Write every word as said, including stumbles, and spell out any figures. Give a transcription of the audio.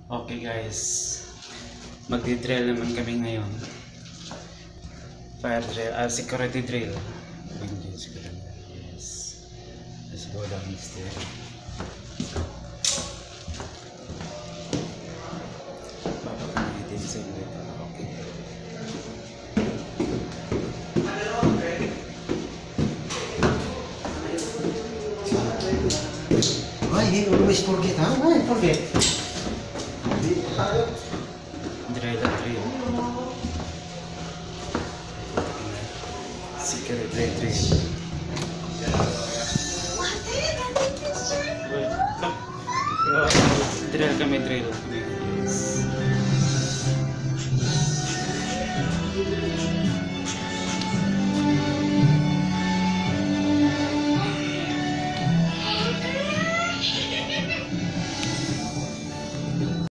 Okay guys, magdi-drill naman kami ngayon. Fire drill, ah, security drill. Yes. Let's go down the stairs. Papakamitin sa ulit. Okay. Why he always forget, huh? Why forget? Drill at drill. Security drill. Drill kami drill.